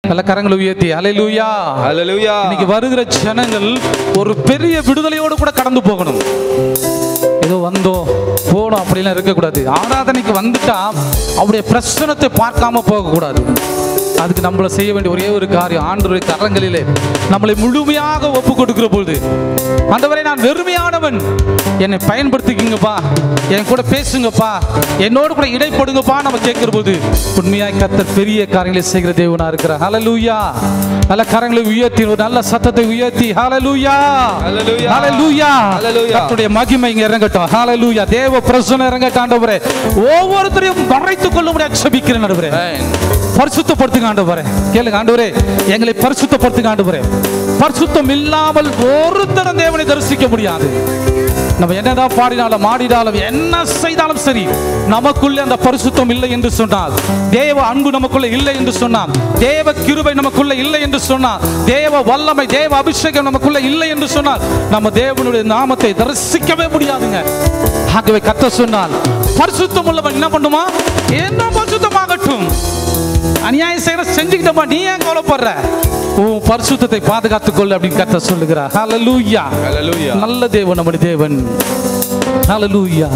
நல்ல கரங்களை உயர்த்தி ஹல்லேலூயா ஹல்லேலூயா. இன்னைக்கு வருகிற ஜனங்கள் ஒரு பெரிய விடுதலையோடு கூட கடந்து போகணும். ஏதோ வந்தோம் போனோம் அப்படிலாம் இருக்கக்கூடாது. ஆராதனைக்கு வந்துட்டா அவருடைய பிரச்சனத்தை பார்க்காம போகக்கூடாது. அதுக்கு நம்மளை செய்ய வேண்டிய ஒரே ஒரு காரியம், ஆண்டவருடைய கரங்களிலே நம்மளை முழுமையாக ஒப்பு கொடுக்கிற பொழுது, ஆண்டவரே நான் வெறுமையானவன், என்னை பயன்படுத்திக்கிங்கப்பா, என் கூட பேசுங்கப்பா, என்னோடு கூட இடைப்படுங்கப்பா நம்ம கேட்கிற போது உண்மையாய் கர்த்தர் பெரிய காரியங்களை செய்கிற தேவனா இருக்கிறார். ஹல்லேலூயா. நல்ல கரங்களை உயர்த்தி ஒரு நல்ல சத்தத்தை உயர்த்தி ஹல்லேலூயா ஹல்லேலூயா ஹல்லேலூயா ஹல்லேலூயா. கர்த்தருடைய மகிமை இங்க இறங்கட்டும். ஹல்லேலூயா. தேவ பிரசன்னம் இறங்கட்டும். ஆண்டவரே ஒவ்வொருத்தரையும் மறைத்துக் கொள்ளும்படி ஜெபிக்கிறேன். ஆண்டவரே பரிசுத்தப்படுத்துங்க. ஆண்டவரே கேளுங்க. ஆண்டவரே எங்களை பரிசுத்தப்படுத்துங்க. ஆண்டவரே பரிசுத்தம் இல்லாமல் ஒருத்தரும் தேவனை தரிசிக்க முடியாது. நம்ம என்னதான் பாடினாலும் ஆடினாலும் என்ன செய்தாலும் சரி, நமக்குள்ளே அந்த பரிசுத்தம் இல்லை என்று சொன்னால், தேவ அன்பு நமக்குள்ள இல்லை என்று சொன்னால், தேவ கிருபை நமக்குள்ள இல்லை என்று சொன்னால், தேவ வல்லமை தேவ அபிஷேகம் நமக்குள்ள இல்லை என்று சொன்னால், நம்ம தேவனுடைய நாமத்தை தரிசிக்கவே முடியாதுங்க. ஆகவே கர்த்தர் சொன்னால் பரிசுத்தம் உள்ளவன் என்ன பண்ணுமா, என்ன பரிசுத்தமாகட்டும், அநியாயம் செய்யற செஞ்சுக்கிட்டோமா, நீ ஏன் கவலைப்படுற, உன் பரிசுத்தத்தை பாதுகாத்துக் கொள்ள அப்படின்னு கர்த்தர் சொல்லுகிறார். ஹல்லேலூயா ஹல்லேலூயா. நல்ல தேவன் நம்முடைய தேவன். ஹல்லேலூயா.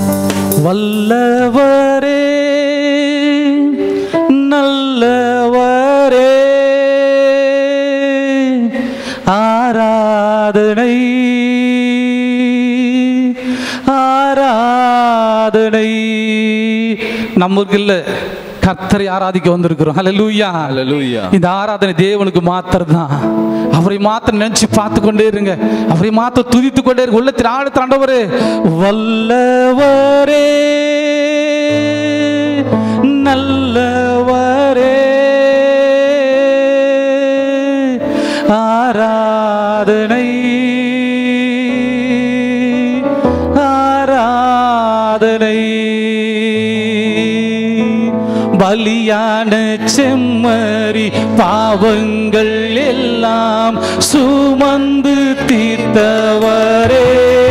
வல்லவரே நல்லவரே ஆராதனை ஆராதனை. நமக்கு இல்ல, கர்த்தரை ஆராதிக்க வந்திருக்கிறோம். ஹல்லேலூயா ஹல்லேலூயா. இந்த ஆராதனை தேவனுக்கு மாத்திரம் தான். அவரை மாத்திரம் நினைச்சு பார்த்து கொண்டே இருங்க, அவரை மாத்திரம் துதித்து கொண்டே இருங்க. உள்ளத்தில் ஆழ்த்த ஆண்டவரே வல்லவரே நல்லவரே ஆராதனை ஆராதனை. பலியான செம்மறி பாவங்கள் எல்லாம் சுமந்து தீர்த்தவரே,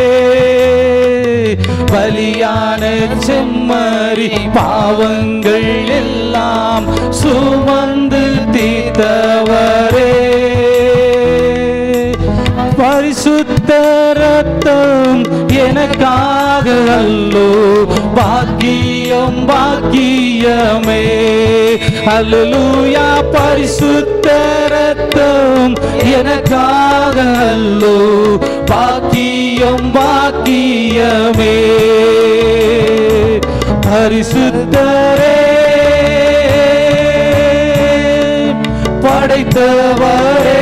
பலியான செம்மறி பாவங்கள் எல்லாம் சுமந்து தீர்த்தவரே, பரிசுத்த ரத்தம் எனக்காக அல்லோ, பாக்கியம் பாக்கியமே. ஹல்லேலூயா. பரிசுத்த ரத்தம் எனக்காக அல்லோ, பாக்கியம் பாக்கியமே. பரிசுத்தரே படைத்தவரே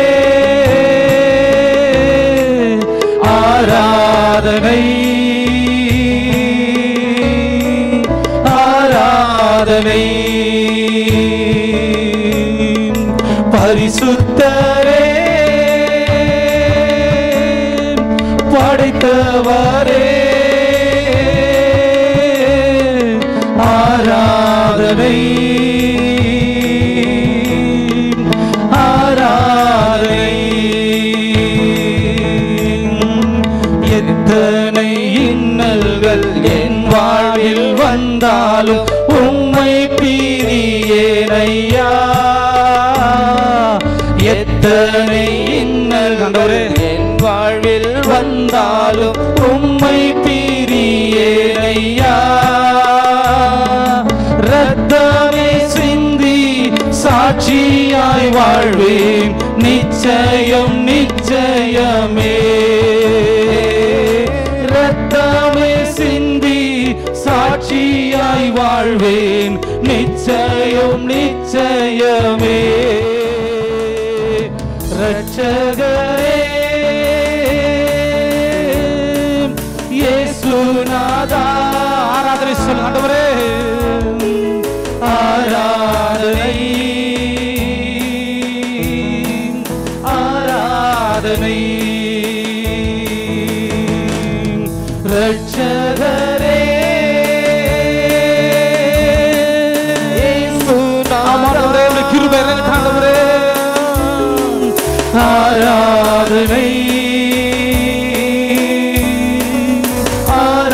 ஆராதனை ஆராதனை. பரிசுத்தரே படைத்தவரே ஆராதனை ஆராதனை. எத்தனை இன்னல்கள் என் வாழ்வில் வந்தாலும் உம்மை பிரியேனையா, எத்தனை இன்னல்கள் என் வாழ்வில் வந்தாலும் உம்மை பிரியேனையா, ரத்தமே சிந்தி சாட்சியாய் வாழ்வேன் நிச்சயம் நிச்சயமே, ரத்தமே சிந்தி சாட்சியாய் வாழ்வேன் நிச்சயம் நிச்சயமே. ரட்சகரே இயேசுநாதா ஆராதனை சொல்லுங்க. ஆண்டவரே ஆராதனை ஆராதனை. ரட்சகரே இயேசுநாதா கிருபை இறங்கட்டும். ஆண்டவரே ஆராதனை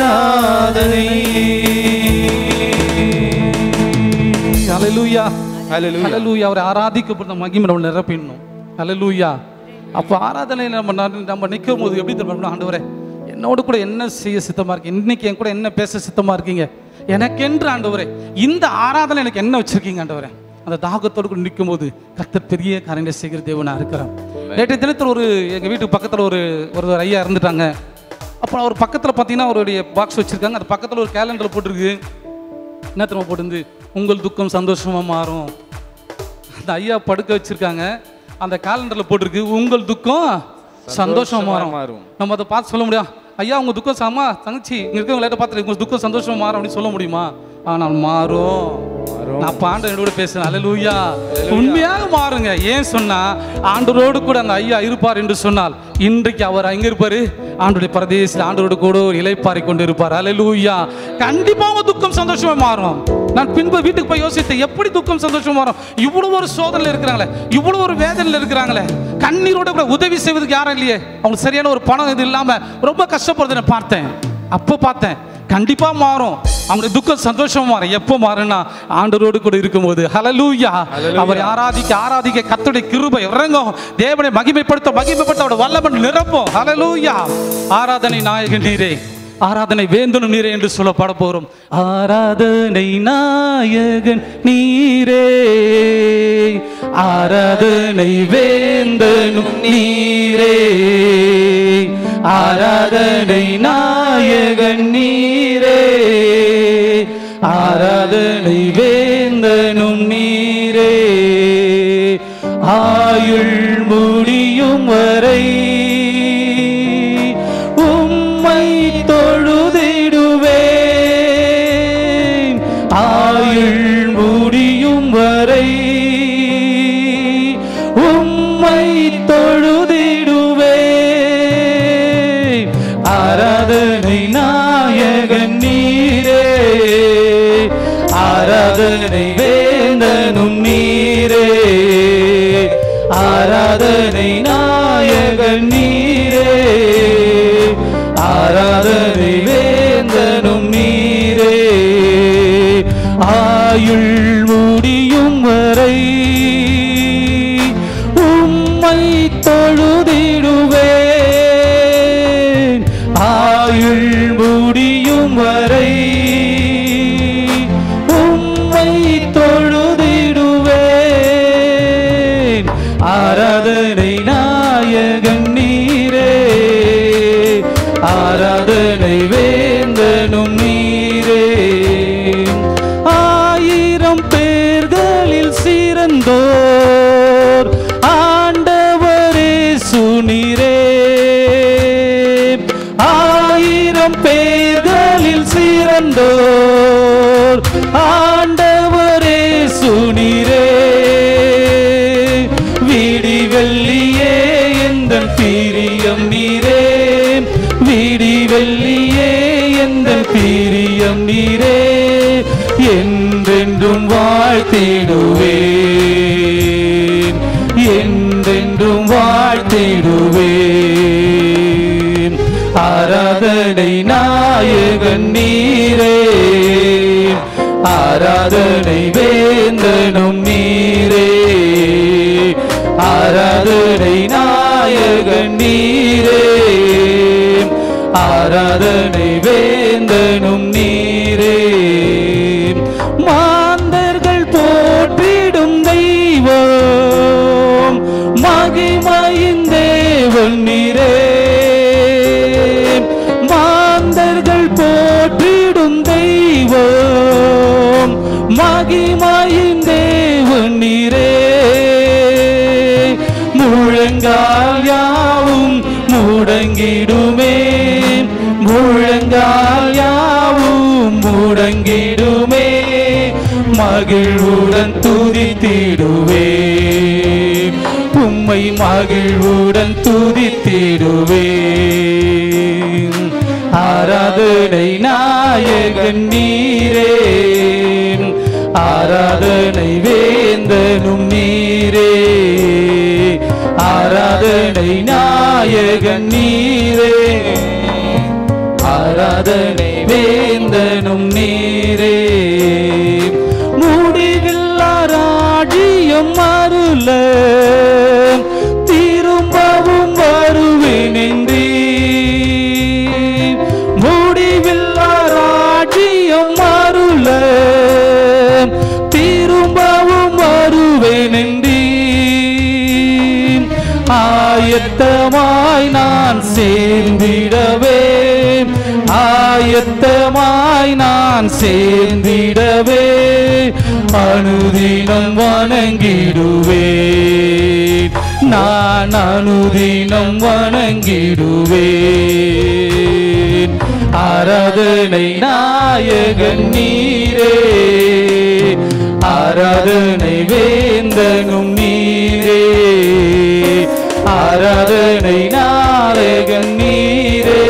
ஆராதனை. ஹல்லேலூயா ஹல்லேலூயா. அவரை ஆராதிக்கப்பட்ட மகிமை நம்ம நிரப்பிடணும். ஹல்லேலூயா. அப்போ ஆராதனையில் நம்ம நிற்கும் போது எப்படி தெரியும், ஆண்டவரே என்னோட கூட என்ன செய்ய சித்தமா இருக்கு, இன்னைக்கு என் கூட என்ன பேச சித்தமா இருக்கீங்க, எனக்கென்று ஆண்டவரே இந்த ஆராதனை எனக்கு என்ன வச்சிருக்கீங்க ஆண்டவரே. அந்த தாகத்தோடு கூட நிற்கும் போது கர்த்தர் பெரிய காரியங்களை செய்கிற தேவனா இருக்கிறான். நேற்றைய தினத்தில் எங்கள் வீட்டுக்கு பக்கத்தில் ஒரு ஐயா இருந்துட்டாங்க. அப்புறம் அவர் பக்கத்தில் பார்த்தீங்கன்னா அவருடைய பாக்ஸ் வச்சுருக்காங்க. அது பக்கத்தில் ஒரு கேலண்டர் போட்டிருக்கு. என்ன திரும்ப போட்டு, உங்கள் துக்கம் சந்தோஷமாக மாறும். அந்த ஐயா படுக்க வச்சுருக்காங்க. அந்த கேலண்டரில் போட்டிருக்கு, உங்கள் துக்கம் சந்தோஷமாக மாறும். நம்ம அதை பார்த்து சொல்ல முடியும், ஐயா உங்கள் துக்கம் சாமா தங்கச்சி இங்கே இருக்கவங்க லேட்டாக பார்த்துட்டு உங்கள் துக்கம் சந்தோஷமாக மாறும் அப்படின்னு சொல்ல முடியுமா? ஆனால் மாறும். நான் ஆண்டவரோட பேசுறேன். ஹல்லேலூயா. உண்மையாக மாறுங்க. ஏன் சொன்னா, ஆண்டவரோடு கூட அந்த ஐயா இருப்பார் என்று சொன்னால் இன்றைக்கு அவர் எங்க இருப்பாரு? ஆண்டவருடைய பரதேசில் ஆண்டவரோடு கூட ஒரு இளைப்பாறை கொண்டு இருப்பார். ஹல்லேலூயா. கண்டிப்பாக துக்கம் சந்தோஷமா மாறும். நான் பின்பு வீட்டுக்கு போய் யோசித்தேன், எப்படி துக்கம் சந்தோஷமா மாறும்? இவ்வளவு ஒரு சோதனையில் இருக்கிறாங்களே, இவ்வளவு ஒரு வேதனையில் இருக்கிறாங்களே, கண்ணீரோட கூட உதவி செய்வதுக்கு யாரும் இல்லையே, அவங்களுக்கு சரியான ஒரு பணம் இது இல்லாம ரொம்ப கஷ்டப்படுறதை பார்த்தேன். அப்போ பார்த்தேன் கண்டிப்பா மாறும். அவங்களுடைய துக்கம் சந்தோஷமா மாறும். எப்போ மாறும்னா ஆண்டவரோடு கூட இருக்கும்போது. ஹல்லேலூயா. அவரை ஆராதிக்க கர்த்தருடைய கிருபை இறங்கும். தேவனை மகிமைப்படுத்த அவருடைய வல்லமை நிரப்பும். ஹல்லேலூயா. ஆராதனை நாயகன் நீரே, ஆராதனை வேந்தனும் நீரே என்று சொல்ல பாட போறோம். ஆராதனை நாயகன் நீரே, ஆராதனை வேந்தனும் நீரே, ஆராதனை நாயகன் நீரே, ஆராதனை வேந்தனும் நீரே. ஆயுள் முடியும் வரை உம்மை தொழுதிடுவேன். ஆயுள் முடியும் வரை உம்மை தொழுதிடுவேன். ஆராதனை நாயகன் நீரே, ஆராதனை வேந்தனும் நீரே, ஆராதனை நாயகன் நீரே, ஆராதனை வேந்தனும் நீரே. ஆயுள் முடியும் வரை உம்மை தொழுதிடுவேன். ஆயுள் முடியும் வரை உம்மை தொழுதிடுவேன். ஆராதனை நாயகன் நீரே, ஆராதனை வேந்தனும் நீரே. ஆயிரம் பேர்களில் சிறந்தோர் ஆண்டவரே சுனிரே. ஆயிரம் பேர்களில் சிறந்தோர் ஆண்டவரே சுனிரே. விடிவெள்ளியே எந்தன் பிரியம் நீரே, விடிவெள்ளியே எந்தன் பிரியம் நீரே. என்றென்றும் வாழ்த்திடுவேன், என்றென்றும் வாழ்த்திடுவேன். ஆராதனை நாயகன் நீரே, ஆராதனை வேந்தனும் நீரே, ஆராதனை நாயகன் நீரே, ஆராதனை வேந்தனும் நீரே. மாந்தர்கள் போற்றிடும் தெய்வம் மகிமையின் தேவன் நீரே. மாந்தர்கள் போற்றிடும் தெய்வம் மகிமையின் தேவன் நீரே. முழங்கால் யாவும் முடங்கிடுமே, முழங்கால் யாவும் முடங்கிடுமே. மகிழ்வுடன் துதித்திடுவேன், உம்மை மகிழ்வுடன் துதித்திடுவேன். ஆராதனை நாயகன் நீரே, ஆராதனை வேந்தனும் நீரே, ஆராதனை நாயகன் நீரே, ஆராதனை வேந்தனும் நீரே. முடிவில்லா ராஜ்ய ஆயத்தமாய் நான் சேர்ந்திடவே, ஆயத்தமாய் நான் சேர்ந்திடவே, அனுதினம் வணங்கிடுவேன், நான் அனுதினம் வணங்கிடுவேன். ஆராதனை நாயகன் நீரே, ஆராதனை வேந்தனும் நீரே, ஆராதனை நாயகன் நீரே,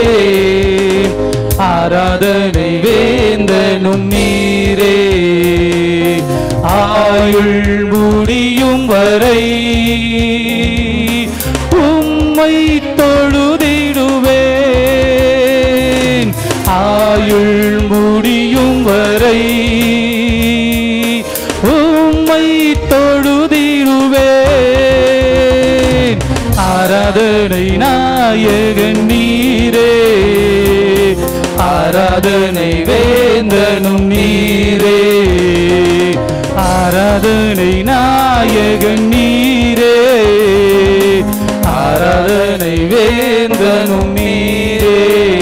ஆராதனை வேந்தனும் நீரே. ஆயுள் முடியும் வரை உம்மை தொழுதிடுவேன், ஆயுள் முடியும் வரை உம்மை தொழுதிடுவேன். ஆராதனை நாயகன் நீரே, ஆராதனை வேந்தனும் நீரே, ஆராதனை நாயகன் நீரே, ஆராதனை வேந்தனும் நீரே.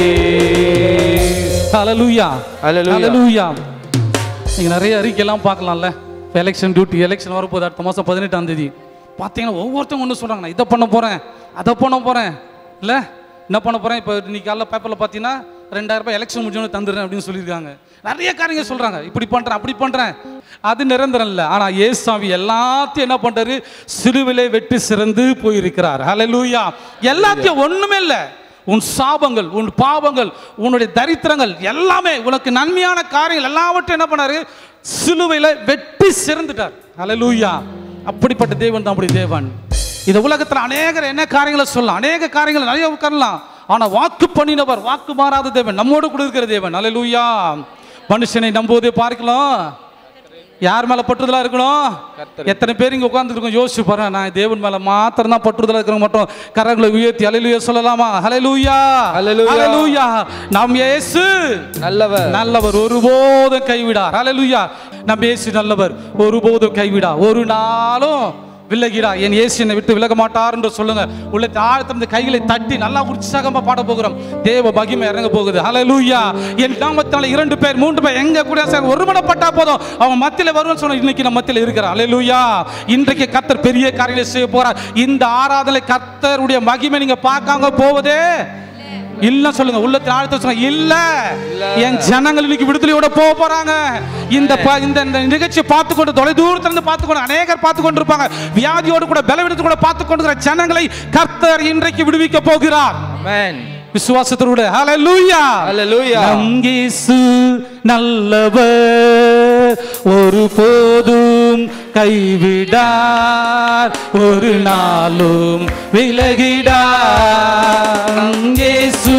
ஹல்லேலூயா, ஹல்லேலூயா. நீங்க நிறைய அறிக்கையெல்லாம் பார்க்கலாம்ல. எலெக்ஷன் டியூட்டி, எலெக்ஷன் வரப்போகுது அடுத்த மாதம் 18ஆம் தேதி. பார்த்தீங்கன்னா ஒவ்வொருத்தவங்க ஒன்று சொல்கிறாங்க, நான் இதை பண்ண போகிறேன், அதை பண்ண போகிறேன், இல்லை என்ன பண்ண போகிறேன். இப்போ இன்னைக்கு காலைல பேப்பரில் பார்த்தீங்கன்னா 2000 ரூபாய் எலெக்ஷன் முடிஞ்சோன்னு தந்துடுறேன் அப்படின்னு சொல்லியிருக்காங்க. நிறைய காரியங்கள் சொல்கிறாங்க, இப்படி பண்ணுறேன் அப்படி பண்ணுறேன். அது நிரந்தரம் இல்லை. ஆனால் இயேசுசாமி எல்லாத்தையும் என்ன பண்ணுறாரு, சிலுவிலே வெட்டி சிறந்து போயிருக்கிறார். ஹல்லேலூயா. எல்லாத்தையும் ஒன்றுமே இல்லை. உன் சாபங்கள், உன் பாவங்கள், உன்னுடைய தரித்திரங்கள் எல்லாமே, உனக்கு நன்மையான காரியங்கள் எல்லாவற்றையும் என்ன பண்ணாரு, சிலுவையில் வெட்டி சிறந்துட்டார். ஹல்லேலூயா. அப்படிப்பட்ட தேவன் தான் அப்படி தேவன். இந்த உலகத்தில் அநேகர் என்ன காரியங்களை சொல்லலாம், அநேக காரியங்கள் நிறைய உட்காரலாம். ஆனால் வாக்கு பண்ணினவர், வாக்கு மாறாத தேவன், நம்மோடு கூட இருக்கிற தேவன். ஹல்லேலூயா. மனுஷனை நம்புவதை பார்க்கலாம், யார் மேல பற்றுதலா இருக்கணும்? எத்தனை பேர் இங்க உட்கார்ந்துருக்கோம் யோசிச்சு பாருங்க. நான் தேவன் மேல மாத்திரம் தான் பற்றுதலா இருக்கிற மட்டும் கரங்களை உயர்த்தி ஹல்லேலூயா சொல்லலாமா? ஹல்லேலூயா, ஹல்லேலூயா. நம் இயேசு நல்லவர், நல்லவர், ஒருபோதும் கைவிடார். ஹல்லேலூயா. நம் இயேசு நல்லவர், ஒருபோதும் கைவிடார், ஒரு நாளும் விலகிடா. என் இயேசு என்னை விட்டு விலக மாட்டார் என்று சொல்லுங்க. உள்ள ஆழ்த்த கைகளை தட்டி நல்லா உற்சாகமா பாட போகிறோம். தேவ மகிமை இறங்க போகுது. ஹல்லேலூயா. என் நாமத்தால 2 பேர் 3 பேர் எங்க கூட ஒருமனப்பட்டா போதும், அவங்க மத்தியில வருவான்னு சொன்ன. இன்னைக்கு நம்ம மத்தியில இருக்கிறார். ஹல்லேலூயா. இன்றைக்கு கர்த்தர் பெரிய காரியங்களை செய்ய போறார். இந்த ஆராதனை கர்த்தருடைய மகிமை நீங்க பார்க்காம போவதே இல்ல சொல்லுங்க. உள்ளத்தில் ஆழ்த்த சொல்லுங்க, இல்ல. என் ஜனங்கள் இன்னைக்கு விடுதலையோட போக போறாங்க. இந்த நிகழ்ச்சியை பார்த்துக்கொண்டு தொலை தூரத்துல இருந்து பார்த்துக்கொண்டு அநேகர் பார்த்து கொண்டிருப்பாங்க. வியாதியோடு கூட பலவீனத்து கூட பார்த்து கொண்டிருக்கிற ஜனங்களை கர்த்தர் இன்றைக்கு விடுவிக்க போகிறார். ஆமென். விசுவாசத்தோடு ஹல்லேலூயா, ஹல்லேலூயா. நம் இயேசு நல்லவர், ஒருபோதும் கைவிடார், ஒரு நாளும் விலகிடார். நம் இயேசு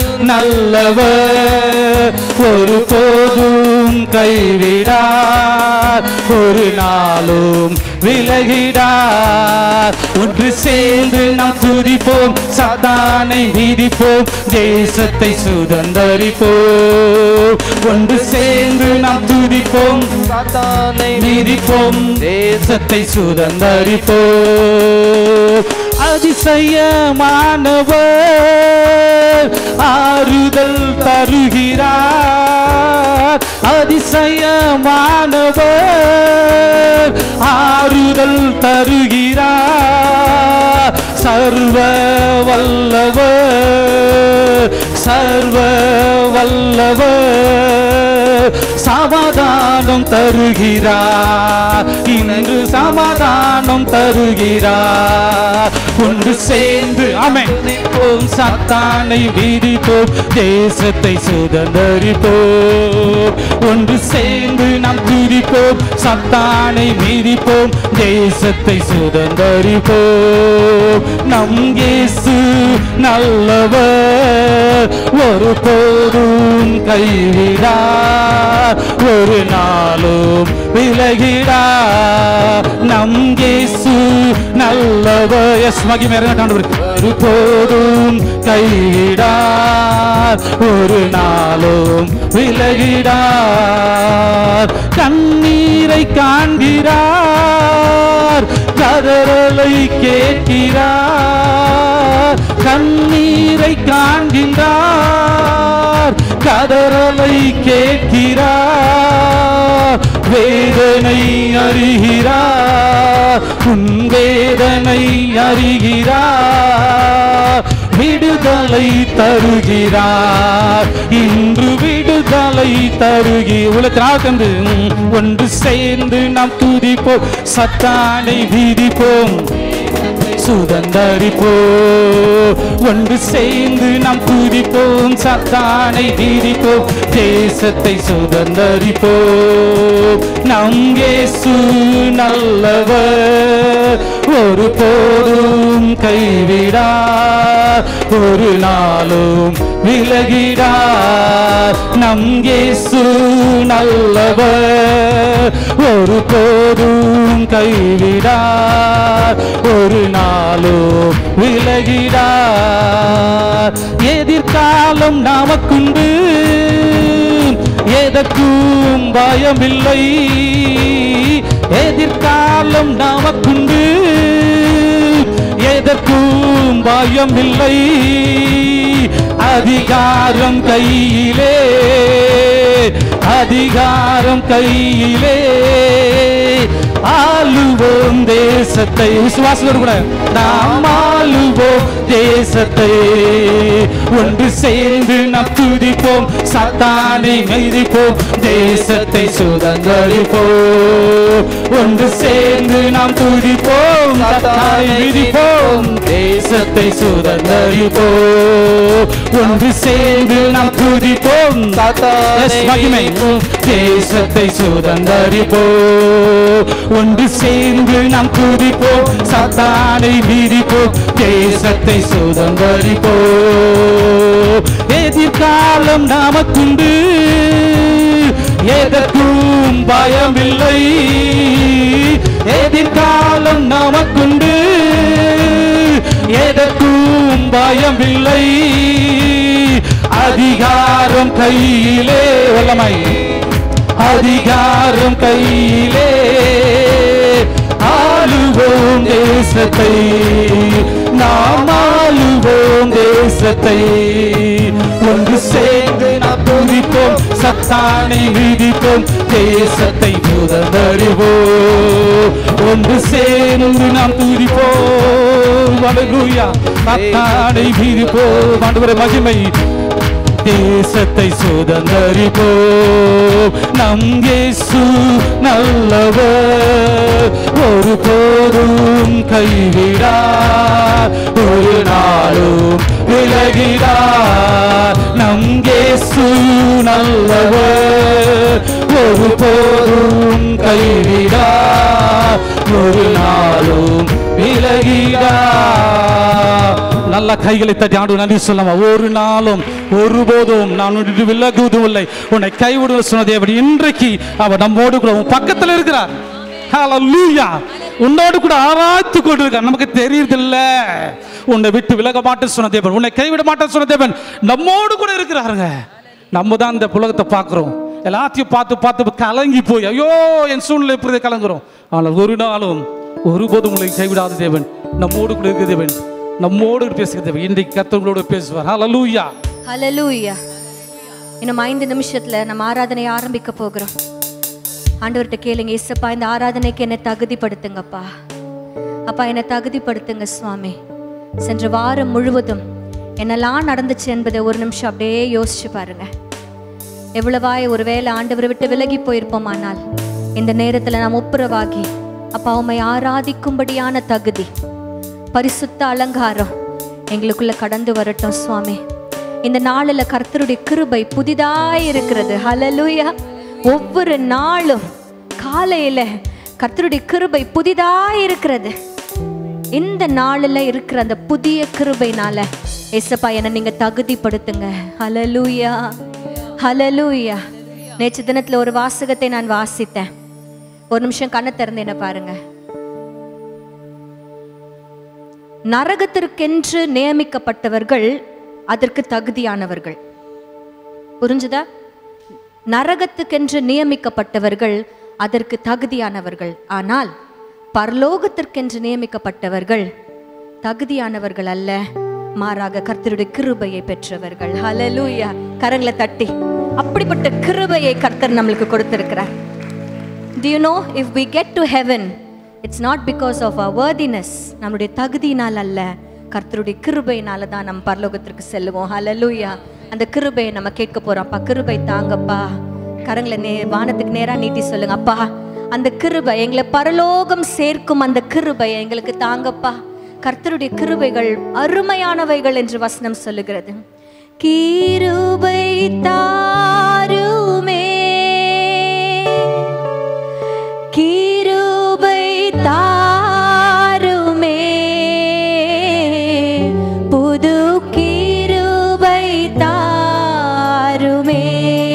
நல்லவர், ஒருபோதும் கைவிடார், ஒரு நாளும் விலகிடார். ஒன்று சேர்ந்து நாம் துதிப்போம், சாத்தானை வீதிப்போம், தேசத்தை சுதந்தரிப்போம். ஒன்று சேர்ந்து நாம் துதிப்போம், சாத்தானை வீதிப்போம், தேசத்தை சுதந்தரிப்போம். அதிசயமானவர் ஆறுதல் தருகிறார், அதிசயமானவர் ஆறுதல் தருகிறார். சர்வ வல்லவர், சர்வ வல்லவர் சமாதானம் தருகிறார், இன்று சமாதானம் தருகிறார். ஒன்று சேர்ந்து அமைப்போம், சாத்தானை வீதிப்போம், தேசத்தை சுதந்தரிப்போம். ஒன்று சேர்ந்து நாம் துதிப்போம், சாத்தானை மீதிப்போம், தேசத்தை சுதந்தரிப்போம். நம் இயேசு நல்லவர், ஒருபோதும் கைவிடார், ஒரு நாளும் விலகிடார். நம் இயேசு நல்லவர், எஸ் மகிமை இறங்கட்டும். ஒருபோதும் கைவிடார், ஒரு நாளும் விலகிடார். கண்ணீரை காண்கிறார், கதறலை கேட்கிறார், கண்ணீரை காண்கின்றார், கதறலை கேட்கிறார், வேதனை அறிகிறார், உன் வேதனை அறிகிறார், விடுதலை தருகிறார், இன்று விடுதலை தருகிறது. ஒன்று சேர்ந்து நாம் துதிப்போம், சத்தானை விதிப்போம், சுதந்தரிப்போம். ஒன்று சேர்ந்து நாம் துதிப்போம், சத்தானை விதிப்போம், தேசத்தை சுதந்தரிப்போம். நம் இயேசு நல்லவர், ஒரு போதும் கைவிடார், ஒரு நாளும் விலகிடார். நம் இயேசு நல்லவர், ஒரு போதும் கைவிடார், ஒரு நாளும் விலகிடார். எதிர்காலம் நமக்குண்டு, எதற்கும் பயமில்லை. எதிர்காலம் நமக்குண்டு, எதற்கும் பயமில்லை. அதிகாரம் கையிலே, அதிகாரம் கையிலே, ஆளுவோம் தேசத்தை. விசுவாசத்தோடு கூட நாம் ஆளுவோம் தேசத்தை. ஒன்று சேர்ந்து நாம் துதிப்போம், சாத்தானை மிதிப்போம், தேசத்தை சுதந்தரிப்போம். ஒன்று சேர்ந்து நாம் துதிப்போம், சாத்தானை மிதிப்போம், தேசத்தை சுதந்தரிப்போம். ஒன்று சேர்ந்து நாம் துதிப்போம், சாத்தானை மகிமைப்போம், தேசத்தை சுதந்தரிப்போம். ஒன்று சேர்ந்து நாம் துதிப்போம், சாத்தானை மிதிப்போம், தேசத்தை சுதந்தரிப்போம். எதிர்காலம் நமக்குண்டு, எதற்கும் பயமில்லை. எதிர்காலம் நமக்குண்டு, எதற்கும் பயமில்லை. அதிகாரம் கையிலே, வல்லமை அதிகாரம் கையிலே, ஆளுவோம் தேசத்தை, நாம் ஆளுவோம் தேசத்தை. ஒன்று சேர்ந்து நாம் துதிப்போம், சத்தானை விதிப்போம், தேசத்தை சுதந்தரிப்போம். ஒன்று சேர்ந்து நாம் துதிப்போம், அல்லேலூயா, சத்தானை விதிப்போம். ஆண்டவரே மகிமை, தேசத்தை சுதந்தரிப்போம். நம் இயேசு நல்லவர், ஒரு போதும் கைவிடார், ஒரு நாளும் விலகிடார். நம் இயேசு நல்லவர், ஒரு போதும் கைவிடார், ஒரு நாளும் விலகிடார். நல்ல கைகளை தட்டி ஆண்டு நன்றி சொல்லாம. ஒரு நாளும் ஒருபோதும் நான் விலகுவதும் இல்லை, உன்னை கைவிடுவது சொன்ன தேவன் இன்றைக்கு அவர் நம்மோடு கூட உன் பக்கத்தில் இருக்கிறார். ஹல்லேலூயா. உன்னோடு கூட ஆராய்த்து கொண்டு இருக்கார். நமக்கு தெரியறதில்ல, உன்னை விட்டு விலக மாட்டேன்னு சொன்ன தேவன், உன்னை கைவிட மாட்டேன்னு சொன்ன தேவன் நம்மோடு கூட இருக்கிறாருங்க. நம்ம தான் இந்த உலகத்தை பார்க்கிறோம், எல்லாத்தையும் பார்த்து பார்த்து கலங்கி போய் ஐயோ என் சூழ்நிலை இப்படி கலங்குறோம். ஆனால் ஒரு நாளும் ஒருபோதும் உங்களை கைவிடாத தேவன், நம்மோடு கூட இருக்கிற தேவன், நம்மோடு பேசுகிற தேவன் இன்றைக்கு கர்த்தர்களோடு பேசுவார். ஹல்லேலூயா, ஹல்லேலூயா. இன்னும் 5 நிமிஷத்துல நம்ம ஆராதனை ஆரம்பிக்க போகிறோம். ஆண்டவர்கிட்ட கேளுங்க, இயேசுப்பா இந்த ஆராதனைக்கு என்னை தகுதிப்படுத்துங்கப்பா. அப்பா என்னை தகுதிப்படுத்துங்க சுவாமி. சென்ற வாரம் முழுவதும் என்னெல்லாம் நடந்துச்சு என்பதை ஒரு நிமிஷம் அப்படியே யோசிச்சு பாருங்க. எவ்வளவாய் ஒருவேளை ஆண்டவரை விட்டு விலகி போயிருப்போமானால் இந்த நேரத்தில் நாம் ஒப்புரவாகி அப்பா உம்மை ஆராதிக்கும்படியான தகுதி, பரிசுத்த அலங்காரம் எங்களுக்குள்ள கடந்து வரட்டும் சுவாமி. இந்த நாளில் கர்த்தருடைய கிருபை புதிதாய் இருக்கிறது. ஹல்லேலூயா. ஒவ்வொரு நாளும் காலையில கர்த்தருடைய கிருபை புதிதாய் இருக்கிறது. இந்த நாளில் இருக்கிற அந்த புதிய கிருபைனால ஏசப்பா என்னை நீங்க தகுதிப்படுத்துங்க. ஹல்லேலூயா, ஹல்லேலூயா. நேற்று தினத்துல ஒரு வாசகத்தை நான் வாசித்தேன். ஒரு நிமிஷம் கண்ணை திறந்து என்ன பாருங்க. நரகத்திற்கென்று நியமிக்கப்பட்டவர்கள் அதற்கு தகுதியானவர்கள். புரிஞ்சுதா? நரகத்துக்கென்று நியமிக்கப்பட்டவர்கள் அதற்கு தகுதியானவர்கள். ஆனால் பரலோகத்திற்கென்று நியமிக்கப்பட்டவர்கள் தகுதியானவர்கள் அல்ல, மாறாக கர்த்தருடைய கிருபையை பெற்றவர்கள். ஹல்லேலூயா. கரங்களை தட்டி அப்படிப்பட்ட கிருபையை கர்த்தர் நம்மளுக்கு கொடுத்திருக்கிறார். Do you know, if we get to heaven, it's not because of our worthiness, நம்மளுடைய தகுதியினால் அல்ல, கர்த்தருடைய கிருபையினால தான் நம்ம பரலோகத்திற்கு செல்லுவோம். ஹல்லேலூயா. அந்த கிருபையை நம்ம கேட்க போறோம். அப்பா கிருபை தாங்கப்பா. கரங்களை வானத்துக்கு நேரா நீட்டி சொல்லுங்க, அப்பா அந்த கிருபை எங்களை பரலோகம் சேர்க்கும் அந்த கிருபை எங்களுக்கு தாங்கப்பா. கர்த்தருடைய கிருபைகள் அருமையானவைகள் என்று வசனம் சொல்லுகிறது. கிருபை தாருமே, கிருபை தாருமே, புது கிருபை தாருமே,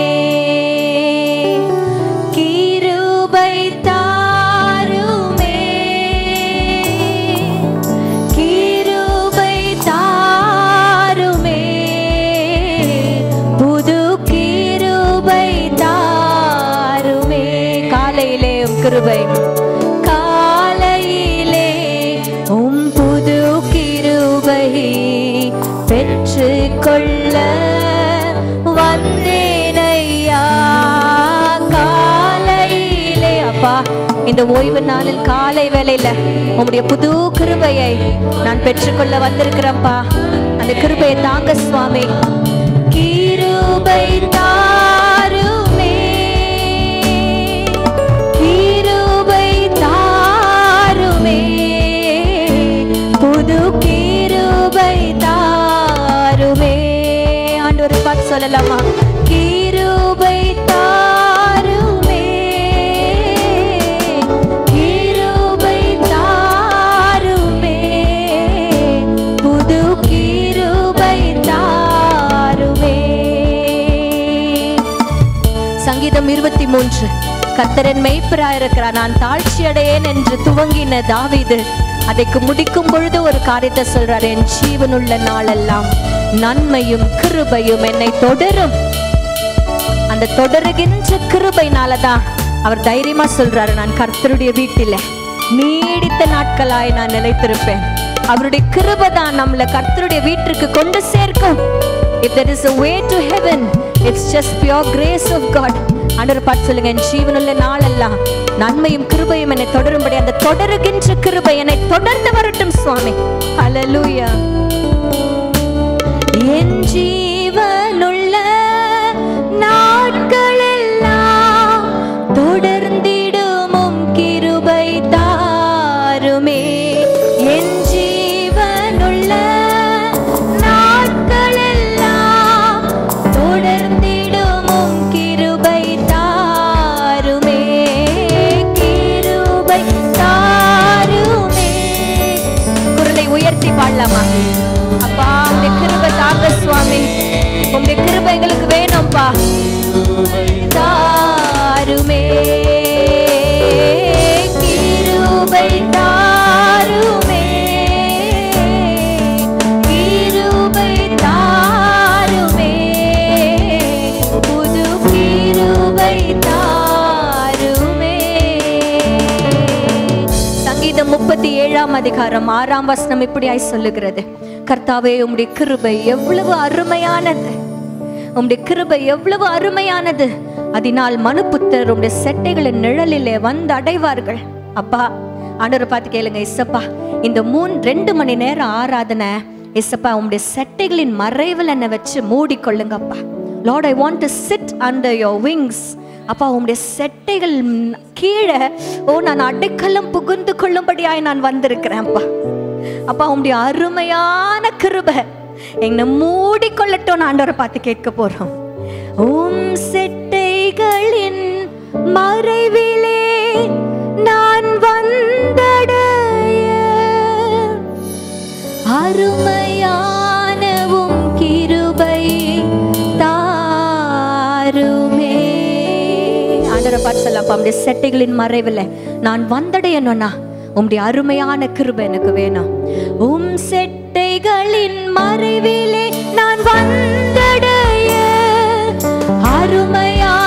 கிருபை தாருமே, கிருபை தாருமே, புது கிருபை தாருமே. காலையிலே கிருபை, காலையிலே புது கிருபை பெற்று கொள்ள வந்தேனையா. காலையிலே அப்பா இந்த ஓய்வு நாளில் காலை வேளையில உம்முடைய புது கிருபையை நான் பெற்றுக்கொள்ள வந்திருக்கிறேன்ப்பா. அந்த கிருபையை தாங்க சுவாமி. கிருபை தாருமே, கிருபை தாருமே, புது கிருபை தாருமே. ஆண்டவரை பார்த்து சொல்லலாமா? கிருபை தாருமே, கிருபை தாருமே, புது கிருபை தாருமே. சங்கீதம் 23. கர்த்தரின் மெய்ப்பராயிருக்கிறார், நான் தாழ்ச்சி அடையேன் என்று துவங்கின தாவீது அதைக்கு முடிக்கும் பொழுது ஒரு காரியத்தை சொல்றார். என் ஜீவனுள்ள நாளெல்லாம் நன்மையும் கிருபையும் என்னை தொடரும். அந்த தொடருகின்ற கிருபைனாலதான் அவர் தைரியமா சொல்றாரு, நான் கர்த்தருடைய வீட்டில நீடித்த நாட்களாய் நான் நிலைத்திருப்பேன். அவருடைய கிருபை தான் நம்மளை கர்த்தருடைய வீட்டிற்கு கொண்டு சேர்க்கும். If there is a way to heaven, it's just pure grace of God. ஆண்டவரை பார்த்து சொல்லுங்க, என் ஜீவனுள்ள நாளெல்லாம் நன்மையும் கிருபையும் என்னை தொடரும்படி அந்த தொடருகின்ற கிருபை என்னை தொடர்ந்து வரட்டும் சுவாமி. ஹல்லேலூயா. என் ஜீவனுள்ள நாட்களெல்லாம் தொடர்ந்திடும் கிருபை தாருமே. என் ஜீவனுள்ள நாட்களெல்லாம் தொடர்ந்திடும் கிருபை தாருமே, கிருபை தாருமே. குரலை உயர்த்தி பாடலாமா? அப்பா உம்முடைய கிருபை தாங்க சுவாமி. உம்முடைய கிருபை எங்களுக்கு வேணும்பா. தாருமே, கிருபை தாருமே, கிருபை தாருமே, புது கிருபை தாருமே. சங்கீதம் 37 6 வசனம் இப்படியாய் சொல்லுகிறது. கர்த்தாவே உம்முடைய கிருபை எவ்வளவு அருமையானது, உம்முடைய கிருபை எவ்வளவு அருமையானது, அதனால் மனுபுத்திரர் உம்முடைய செட்டைகளின் நிழலிலே வந்து அடைவார்கள். அப்பா ஆண்டவரை பார்த்து கேளுங்க, இசப்பா இந்த 2 மணி நேரம் ஆராதனை இசப்பா உம்முடைய செட்டைகளின் மறைவில் என்னை வச்சு மூடிக்கொள்ளுங்கப்பா. Lord, I want to sit under your wings. அப்பா உம்முடைய செட்டைகள் கீழே நான் அடைக்கலம் புகுந்து கொள்ளும்படியாய் நான் வந்திருக்கிறேன்ப்பா. அப்பா உம்முடைய அருமையான கிருபை எங்களை மூடிக்கொள்ளட்டும் ஆண்டவரை பார்த்து கேட்க போறோம். உம் செட்டைகளின் மறைவிலே நான் வந்தடைய அருமையான உம் கிருபை தாருமே. ஆண்டவரை பார்த்து சொல்லப்பா, உம்முடைய செட்டைகளின் மறைவிலே நான் வந்தடையணும்னா உம்முடைய அருமையான கிருபை எனக்கு வேணும். உம் செட்டைகளின் மறைவிலே நான் வந்தடைய அருமையான